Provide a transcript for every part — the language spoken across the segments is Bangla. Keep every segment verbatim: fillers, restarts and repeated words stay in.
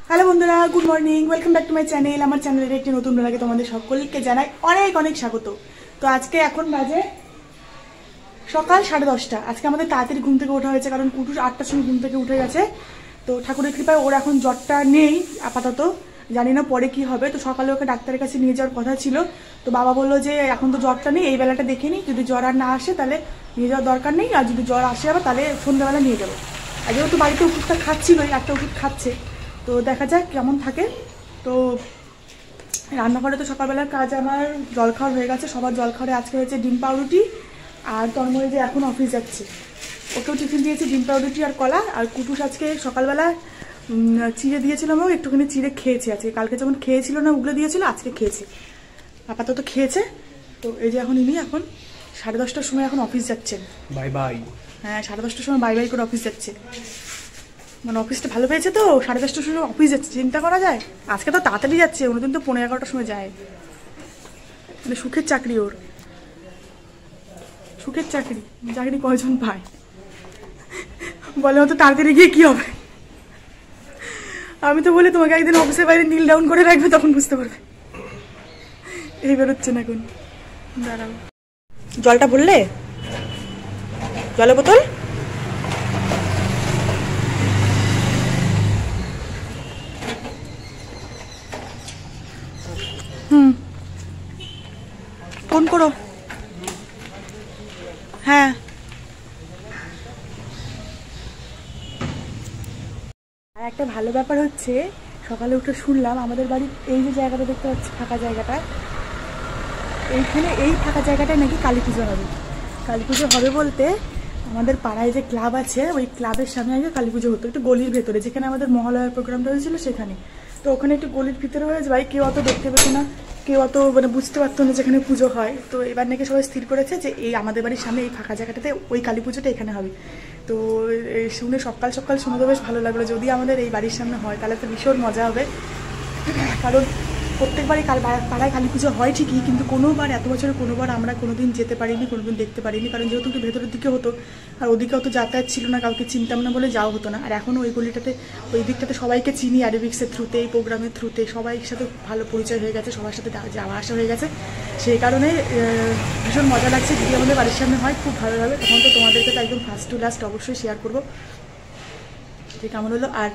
হ্যালো বন্ধুরা, good morning, welcome back to my channel. আমার চ্যানেলের একটি নতুন ব্লগে তোমাদের সকলকে জানাই অনেক অনেক স্বাগত। তো আজকে এখন বাজে সকাল সাড়ে দশটা। আজকে আমাদের তাড়াতাড়ি ঘুম থেকে ওঠা হয়েছে, কারণ কুটুস আটটার সময় ঘুম থেকে উঠে গেছে। তো ঠাকুরের কৃপায় ওর এখন জ্বরটা নেই আপাতত, জানি না পরে কি হবে। তো সকালে ওকে ডাক্তারের কাছে নিয়ে যাওয়ার কথা ছিল, তো বাবা বললো যে এখন তো জ্বরটা নেই, এই বেলাটা দেখে নিই, যদি জ্বর আর না আসে তাহলে নিয়ে যাওয়ার দরকার নেই, আর যদি জ্বর আসে আবার তাহলে সন্ধ্যাবেলা নিয়ে যাবো। আর যেহেতু বাড়িতে ওষুধটা খাচ্ছিলই, একটা ওষুধ খাচ্ছে, তো দেখা যাক কেমন থাকে। তো রান্নাঘরে তো সকালবেলার কাজ আমার জলখাওয়ার হয়ে গেছে, সবার জলখাওয়ারে আজকে হয়েছে ডিম পাউরুটি, আর তন্ময় যে এখন অফিস যাচ্ছে ওকেও টিফিন দিয়েছি ডিম পাউরুটি আর কলা। আর কুটুস আজকে সকালবেলা চিড়ে দিয়েছিলাম, ও একটুখানি চিড়ে খেয়েছে আজকে, কালকে যখন খেয়েছিল না উগলে দিয়েছিল, আজকে খেয়েছে, আপাতত খেয়েছে। তো এই যে এখন ইনি এখন সাড়ে দশটার সময় এখন অফিস যাচ্ছেন। Bye bye. হ্যাঁ, সাড়ে দশটার সময় বাই বাই করে অফিস যাচ্ছে, মানে অফিসটা ভালো পেয়েছে তো, সাড়ে দশটার সময় অফিস যাচ্ছে, চিন্তা করা যায়। আজকে তো তাড়াতাড়ি যাচ্ছে, অন্যদিন তো পনেরো এগারোটার সময় যায়, মানে সুখের চাকরি ওর, সুখের চাকরি। চাকরি কয়জন পায় বলে, অত তাড়াতাড়ি গিয়ে কি হবে। আমি তো বলি তোমাকে একদিন অফিসের বাইরে নীল ডাউন করে রাখবে, তখন বুঝতে পারবে। এই বেরোচ্ছে না এখন, দাঁড়াও। জলটা বললে, জলের বোতল হুম ফোন করো। হ্যাঁ, আর একটা ভালো ব্যাপার হচ্ছে, সকালে উঠে শুনলাম আমাদের বাড়ির এই যে জায়গাটা দেখতে পাচ্ছি ফাঁকা জায়গাটা, এইখানে এই ফাঁকা জায়গাটায় নাকি কালী পুজো হবে। কালী পুজো হবে বলতে আমাদের পাড়ায় যে ক্লাব আছে, ওই ক্লাবের সামনে আগে কালী পুজো হতো, একটু গলির ভেতরে, যেখানে আমাদের মহালয়ার প্রোগ্রামটা হয়েছিল সেখানে। তো ওখানে একটু গলির ভিতরে হয়ে যায়, কেউ অত দেখতে পেতো না, কেউ অত মানে বুঝতে পারতো না যেখানে পুজো হয়। তো এবার নাকি সবাই স্থির করেছে যে এই আমাদের বাড়ির সামনে এই ফাঁকা জায়গাটাতে ওই কালী পুজোটা এখানে হবে। তো শুনে সকাল সকাল শুনে তো বেশ ভালো লাগলো, যদি আমাদের এই বাড়ির সামনে হয় তাহলে তো ভীষণ মজা হবে। কারণ প্রত্যেকবারই কাল পাড়ায় কালী পুজো হয় ঠিকই, কিন্তু কোনোবার এত বছরে কোনোবার আমরা কোনোদিন যেতে পারিনি, কোনোদিন দেখতে পারিনি, কারণ যেহেতু একটু ভেতরের দিকে হতো, আর ওদিকে অত যাতায়াত ছিল না, কাউকে চিনতাম না বলে যাওয়া হতো না। আর এখনও ওই গলিটাতে ওই দিকটাতে সবাইকে চিনি, অ্যারোবিক্সের থ্রুতে, এই প্রোগ্রামের থ্রুতে সবাই সাথে ভালো পরিচয় হয়ে গেছে, সবার সাথে যাওয়া আসা হয়ে গেছে। সেই কারণে ভীষণ মজা লাগছে। যদি আমাদের বাড়ির সামনে হয় খুব ভালো লাগে, তখন তো তোমাদেরকে তো একদম ফার্স্ট টু লাস্ট অবশ্যই শেয়ার করবো যে কেমন হলো। আর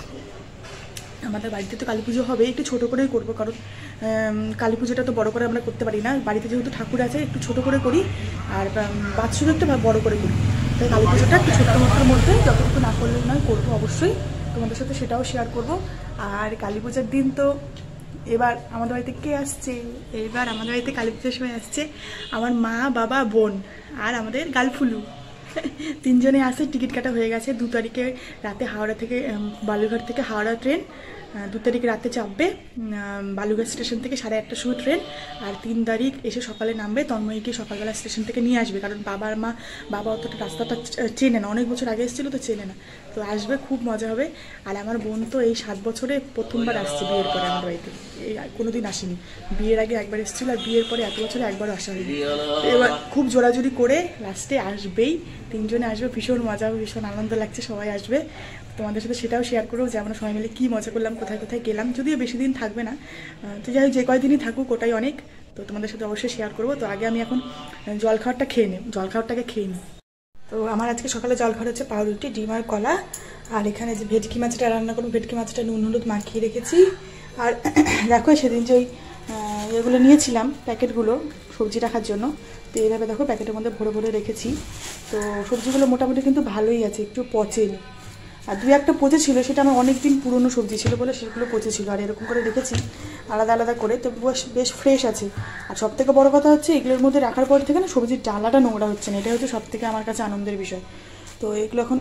আমাদের বাড়িতে তো কালী পুজো হবে, একটু ছোটো করেই করবো, কারণ কালী পুজোটা তো বড়ো করে আমরা করতে পারি না, বাড়িতে যেহেতু ঠাকুর আছে একটু ছোটো করে করি, আর বাৎসরিক একটু বড়ো করে করি। তাই কালী পুজোটা একটু ছোট্ট মোটোর মধ্যে যতটুকু না করলে নয় করবো, অবশ্যই তোমাদের সাথে সেটাও শেয়ার করব। আর কালী পুজোর দিন তো এবার আমাদের বাড়িতে কে আসছে, এবার আমাদের বাড়িতে কালী পুজোর সময় আসছে আমার মা, বাবা, বোন আর আমাদের গালফুলু, তিনজনে আসে। টিকিট কাটা হয়ে গেছে, দু তারিখে রাতে হাওড়া থেকে, বালুরঘাট থেকে হাওড়া ট্রেন, দু তারিখে রাতে চাপবে বালুরঘাট স্টেশন থেকে সাড়ে আটটার সময় ট্রেন, আর তিন তারিখ এসে সকালে নামবে। তন্ময়কে সকালবেলা স্টেশন থেকে নিয়ে আসবে, কারণ বাবার মা বাবা অতটা রাস্তাটা চেনে না, অনেক বছর আগে এসেছিলো তো চেনে না, তো আসবে, খুব মজা হবে। আর আমার বোন তো এই সাত বছরে প্রথমবার আসছে বিয়ের পরে আমার বাড়িতে, এই কোনোদিন আসেনি, বিয়ের আগে একবার এসেছিলো, আর বিয়ের পরে এত বছরে একবারও আসা হয়নি। এবার খুব জোরাজুরি করে লাস্টে আসবেই, তিনজনে আসবে, ভীষণ মজা হবে, ভীষণ আনন্দ লাগছে, সবাই আসবে। তোমাদের সাথে সেটাও শেয়ার করবো যে আমরা সবাই মিলে কী মজা করলাম, কোথায় কোথায় গেলাম, যদিও বেশি দিন থাকবে না, তো যাই হোক যে কয়দিনই থাকুক ওটাই অনেক। তো তোমাদের সাথে অবশ্যই শেয়ার করবো। তো আগে আমি এখন জলখাবারটা খেয়ে নিই, জলখাবারটাকে খেয়ে নিই। তো আমার আজকে সকালে জলখাবার হচ্ছে পাউরুটি, ডিম আর কলা, আর এখানে যে ভেটকি মাছটা রান্না করবো, ভেটকি মাছটা নুন হলুদ মাখিয়ে রেখেছি। আর দেখো সেদিন যে ওই এগুলো নিয়েছিলাম প্যাকেটগুলো সবজি রাখার জন্য, তো এইভাবে দেখো প্যাকেটের মধ্যে ভরে ভরে রেখেছি। তো সবজিগুলো মোটামুটি কিন্তু ভালোই আছে, একটু পচেনি, আর দু একটা পচে ছিল, সেটা আমার অনেক দিন পুরনো সবজি ছিল বলে সেগুলো পচে ছিল, আর এরকম করে রেখেছি আলাদা আলাদা করে, তো বেশ ফ্রেশ আছে। আর সব থেকে বড়ো কথা হচ্ছে এগুলোর মধ্যে রাখার পর থেকে না সবজির ডালাটা নোংরা হচ্ছে না, এটা হচ্ছে সব থেকে আমার কাছে আনন্দের বিষয়। তো এগুলো এখন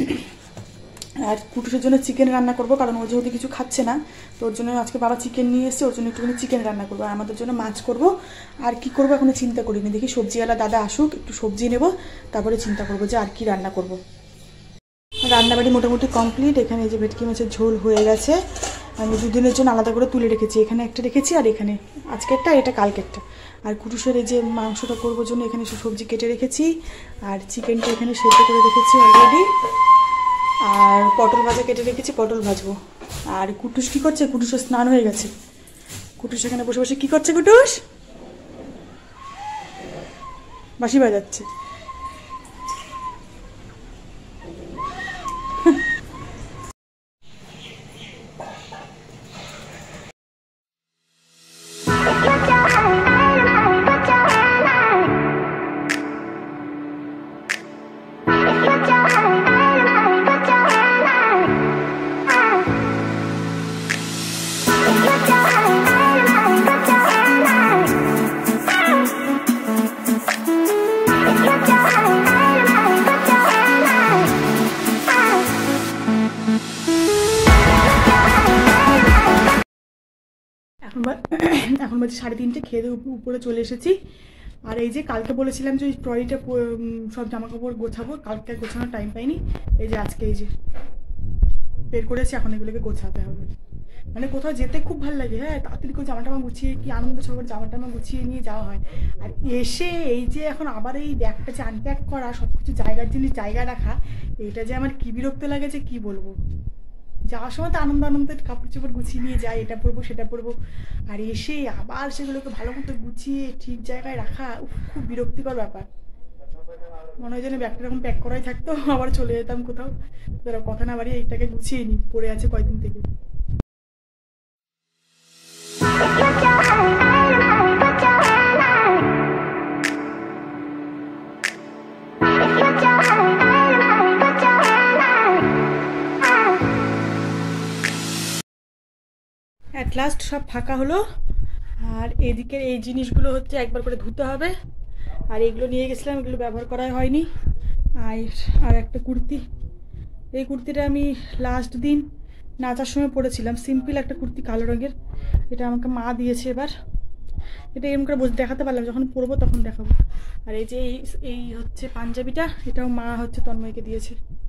আর কুটুসের জন্য চিকেন রান্না করবো, কারণ ও যেহেতু কিছু খাচ্ছে না, তো ওর জন্য আজকে বাবা চিকেন নিয়ে এসছে, ওর জন্য একটুখানি চিকেন রান্না করবো, আর আমাদের জন্য মাছ করবো। আর কি করবো এখনো চিন্তা করিনি, দেখি সবজিওয়ালা দাদা আসুক, একটু সবজি নেবো, তারপরে চিন্তা করবো যে আর কি রান্না করবো। রান্নাবাড়ি মোটামুটি কমপ্লিট। এখানে এই যে ভেটকি মাছের ঝোল হয়ে গেছে, আমি দুদিনের জন্য আলাদা করে তুলে রেখেছি, এখানে একটা রেখেছি আর এখানে আজকেরটা, এটা কালকেরটা। আর কুটুসের এই যে মাংসটা করবো জন্য এখানে সব সবজি কেটে রেখেছি, আর চিকেনটা এখানে সেদ্ধ করে রেখেছি অলরেডি, আর পটল ভাজা কেটে রেখেছি, পটল ভাজবো। আর কুটুস কি করছে? কুটুসের স্নান হয়ে গেছে। কুটুস এখানে বসে বসে কি করছে? কুটুস বাঁশি বাজাচ্ছে। এখন বাজে সাড়ে তিনটে, খেয়ে দিয়ে উপরে চলে এসেছি। আর এই যে কালকে বলেছিলাম যে ওই ট্রলিটা সব জামা কাপড় গোছাবো, কালকে গোছানোর টাইম পাইনি। এই যে আজকে এই যে বের করেছি, এখন এগুলোকে গোছাতে হবে। মানে কোথাও যেতে খুব ভালো লাগে, হ্যাঁ, তাড়াতাড়ি করে জামা টামা গুছিয়ে কি আনন্দ সবার জামা টামা গুছিয়ে নিয়ে যাওয়া হয়। আর এসে এই যে এখন আবার এই ব্যাগটা যে আনপ্যাক করা, সব কিছু জায়গার জিনিস জায়গায় রাখা, এইটা যে আমার কী বিরক্ত লাগে যে কী বলবো। যাওয়ার সময় তো আনন্দ আনন্দের কাপড় চোপড় গুছিয়ে নিয়ে যাই, এটা পরবো সেটা পরবো, আর এসে আবার সেগুলোকে ভালো মতো গুছিয়ে ঠিক জায়গায় রাখা খুব বিরক্তিকর ব্যাপার। মনে হয় যেন ব্যাগটা এরকম প্যাক করাই থাকতো, আবার চলে যেতাম কোথাও। তারা কথা না বাড়িয়ে এইটাকে গুছিয়ে নিই, পড়ে আছে কয়দিন থেকে। অ্যাট লাস্ট সব ফাঁকা হলো। আর এদিকের এই জিনিসগুলো হচ্ছে একবার করে ধুতে হবে। আর এগুলো নিয়ে গেছিলাম, এগুলো ব্যবহার করা হয়নি। আর আর একটা কুর্তি, এই কুর্তিটা আমি লাস্ট দিন নাচার সময় পরেছিলাম, সিম্পল একটা কুর্তি কালো রঙের। এটা আমাকে মা দিয়েছে। এবার এটা এরকম করে বসে দেখাতে পারলাম, যখন পরবো তখন দেখাবো। আর এই যে এই এই হচ্ছে পাঞ্জাবিটা, এটাও মা হচ্ছে তন্ময়কে দিয়েছে।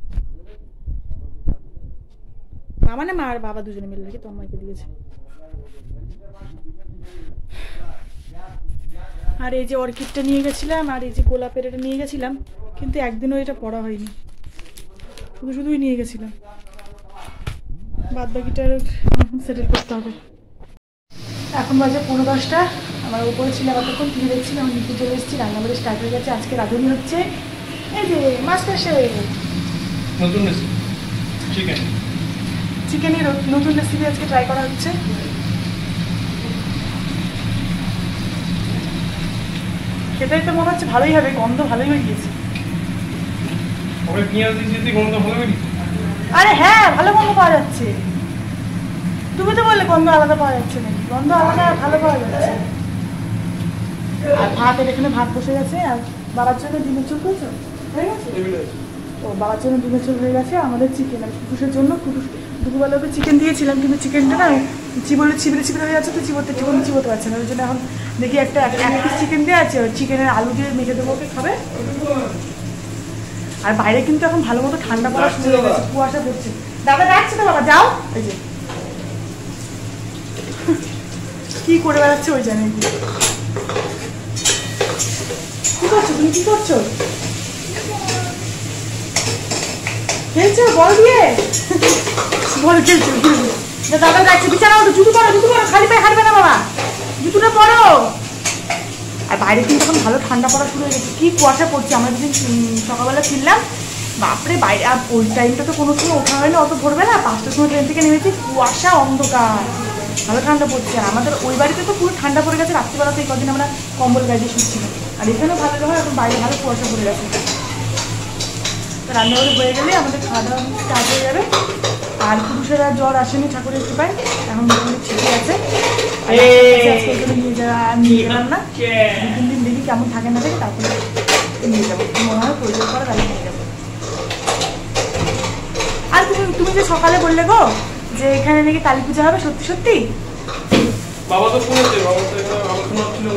মা মানে মা আর বাবা দুজনে মিলে নাকি তন্ময়কে দিয়েছে। আর এই যে অর্কিডটা নিয়ে গেছিলাম, আর এই যে গোলাপের এটা নিয়ে গেছিলাম, কিন্তু একদিনও এটা পড়া হয়নি, শুধু শুধুই নিয়ে গেছিলাম। বাদ বাকিটা সেটেল করতে হবে। এখন বাজে পনেরো দশটা। আমার উপরে ছিল এতক্ষণ টিভি দেখছিলাম, আমি নিচে চলে এসেছি। রান্নাবাড়ি স্টার্ট হয়ে গেছে। আজকে রাঁধুনি হচ্ছে এই যে মাস্টার শেফ, নতুন রেসিপি চিকেন চিকেনের নতুন রেসিপি আজকে ট্রাই করা হচ্ছে। খেতে তো মনে হচ্ছে ভালোই হবে, গন্ধ ভালোই হয়ে গিয়েছে। আরে হ্যাঁ, ভালো গন্ধ পাওয়া যাচ্ছে। তুমি তো বললে গন্ধ আলাদা পাওয়া যাচ্ছে না, গন্ধ আলাদা ভালো পাওয়া যাচ্ছে। আর ভাতের এখানে ভাত বসে গেছে। আর বাবার জন্য ডিমের চুল হয়েছে হয়ে গেছে। ও বাবার জন্য ডিমের চুল হয়ে গেছে। আমাদের চিকেন, আর কুটুসের জন্য কুটুস দুপুরবেলা ওকে চিকেন দিয়েছিলাম, কিন্তু চিকেনটা না চিবলে চিবড়ে চিবড়ে হয়ে যাচ্ছে, তো চিবোতে চিবনে চিবোতে পারছে না। ওই জন্য এখন দেখি একটা এক পিস চিকেন দেওয়া আছে, চিকেনের আলু দিয়ে মেখে দেবো, ওকে খাবে। আর বাইরে কিন্তু এখন ভালো মতো ঠান্ডা পড়া শুরু হয়ে গেছে, কুয়াশা পড়ছে। দাদা ডাকছে তো, বাবা যাও। এই যে কি করে বেড়াচ্ছে ওই জানে। কি করছো তুমি? কি করছো? খেলছো বল দিয়ে? বল খেলছো? দাদা ডাকছে, বিছানা ওঠো, জুতো পরো, জুতো পরো, খালি পায়ে হাঁটবে না বাবা, জুতোটা পরো। আর বাইরে কিন্তু এখন ভালো ঠান্ডা পড়া শুরু হয়ে গেছে, কি কুয়াশা পড়ছে। আমরা যেদিন সকালবেলা ফিরলাম, বাপরে বাইরে, আর ওই টাইমটা তো কোনো সময় ওঠা হয়নি অত ভোরবেলা, পাঁচটার সময় ট্রেন থেকে নেমেছি, কুয়াশা অন্ধকার, ভালো ঠান্ডা পড়ছে। আর আমাদের ওই বাড়িতে তো পুরো ঠান্ডা পড়ে গেছে, রাত্রিবেলাতে এই কদিন আমরা কম্বল গায়ে শুচ্ছিলাম। আর এখানেও ভালো হয়, এখন বাইরে ভালো কুয়াশা পড়ে গেছে। রান্নাবাড়ি হয়ে গেলে আমাদের খাওয়া দাওয়া স্টার্ট হয়ে যাবে। আর পুরুষের আর জ্বর আসেনি, ঠাকুরের কৃপায় এখন মোটামুটি ঠিকই আছে। নিয়ে যাওয়া নিয়ে গেলাম না, দু তিন দিন দেখি কেমন থাকে না থাকে, তারপরে নিয়ে যাবো। মনে হয় পরিচয় করা তাহলে নিয়ে যাবো। আর তুমি তুমি যে সকালে বললে গো যে এখানে নাকি কালী পূজা হবে, সত্যি সত্যি? বাবা তো শুনেছে, বাবা তো আলোচনা ছিল।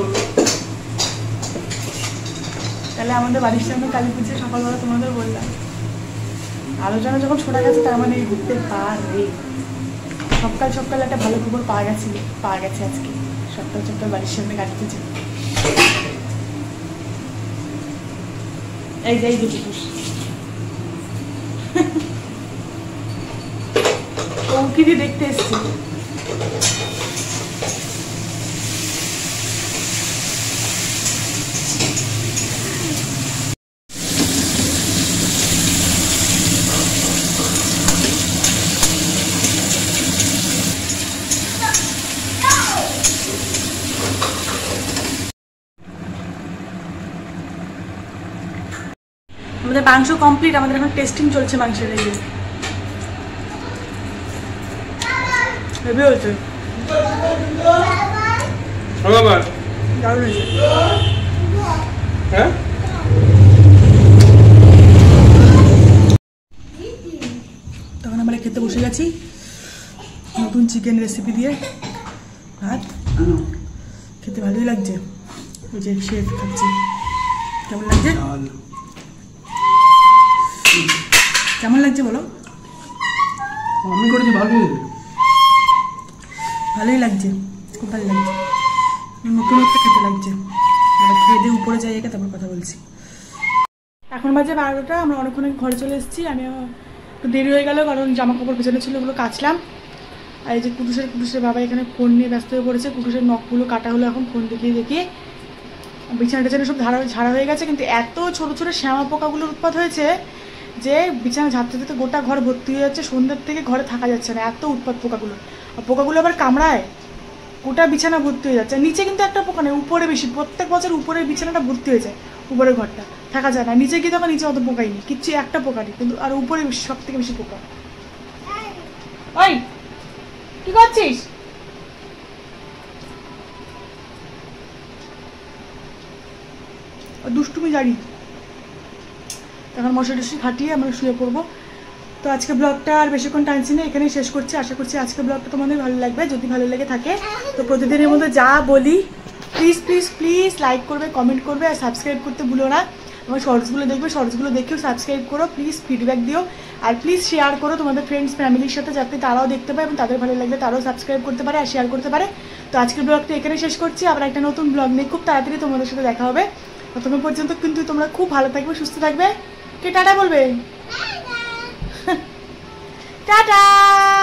তাহলে আমাদের বাড়ির সামনে কালী পুজো সকালবেলা তোমাদের বললাম, আলোচনা যখন শোনা গেছে, তার মানে ঘুরতে পারে। সকাল সকাল একটা ভালো খবর পাওয়া গেছিল, পাওয়া গেছে আজকে সকাল সকাল বাড়ির সামনে কালী পুজো। এই যে এই দুটো ও চৌকি দিয়ে দেখতে এসছি। আমাদের মাংস কমপ্লিট, আমাদের এখন টেস্টিং চলছে মাংসের। এই যে হেভি হয়েছে, দারুণ হয়েছে। হ্যাঁ তখন আমরা খেতে বসে গেছি নতুন চিকেন রেসিপি দিয়ে ভাত। খেতে ভালোই লাগছে। ওই যে শেফ খাচ্ছি, কেমন লাগছে? কেমন লাগছে বলো? আমি করেছি ভালোই ভালোই লাগছে, খুব ভালো লাগছে। নতুন একটা খেতে লাগছে। খেয়ে দিয়ে উপরে যাই একে তারপর কথা বলছি। এখন বাজে বারোটা, আমরা অনেকক্ষণ ঘরে চলে এসেছি। আমি একটু দেরি হয়ে গেল কারণ জামা কাপড় পেছনে ছিল, ওগুলো কাচলাম। আর এই যে কুটুসের কুটুসের বাবা এখানে ফোন নিয়ে ব্যস্ত হয়ে পড়েছে। কুটুসের নখগুলো কাটা হলো এখন ফোন দেখিয়ে দেখিয়ে। বিছানা টেছানা সব ঝাড়া ঝাড়া হয়ে গেছে, কিন্তু এত ছোটো ছোটো শ্যামা পোকাগুলোর উৎপাত হয়েছে যে বিছানা ঝাড়তে ঝাড়তে গোটা ঘর ভর্তি হয়ে যাচ্ছে। সন্ধ্যার থেকে ঘরে থাকা যাচ্ছে না, এত উৎপাত পোকাগুলো। আর পোকাগুলো আবার কামড়ায়, গোটা বিছানা ভর্তি হয়ে যাচ্ছে। নিচে কিন্তু একটা পোকা নেই, উপরে বেশি। প্রত্যেক বছর উপরের বিছানাটা ভর্তি হয়ে যায়, উপরের ঘরটা থাকা যায় না। নিচে গিয়ে তখন নিচে অত পোকাই নেই, কিচ্ছু একটা পোকা নেই, কিন্তু আর উপরে সব থেকে বেশি পোকা। ওই কি করছিস? দুষ্টুমি জানি। এখন মশা টশি খাটিয়ে আমরা শুয়ে পড়বো। তো আজকে ব্লগটা আর বেশিক্ষণ টানছি না, এখানেই শেষ করছি। আশা করছি আজকে ব্লগটা তোমাদের ভালো লাগবে। যদি ভালো লেগে থাকে তো প্রতিদিনের মধ্যে যা বলি প্লিজ প্লিজ প্লিজ লাইক করবে, কমেন্ট করবে, আর সাবস্ক্রাইব করতে ভুলো না। আমার শর্টসগুলো দেখবে, শর্টসগুলো দেখেও সাবস্ক্রাইব করো প্লিজ, ফিডব্যাক দিও। আর প্লিজ শেয়ার করো তোমাদের ফ্রেন্ডস ফ্যামিলির সাথে, যাতে তারাও দেখতে পায় এবং তাদের ভালো লাগলে তারাও সাবস্ক্রাইব করতে পারে আর শেয়ার করতে পারে। তো আজকের ব্লগটা এখানে শেষ করছি। আবার একটা নতুন ব্লগ নিয়ে খুব তাড়াতাড়ি তোমাদের সাথে দেখা হবে। ততক্ষণ পর্যন্ত কিন্তু তোমরা খুব ভালো থাকবে, সুস্থ থাকবে। কে টাটা বলবে? টাটা।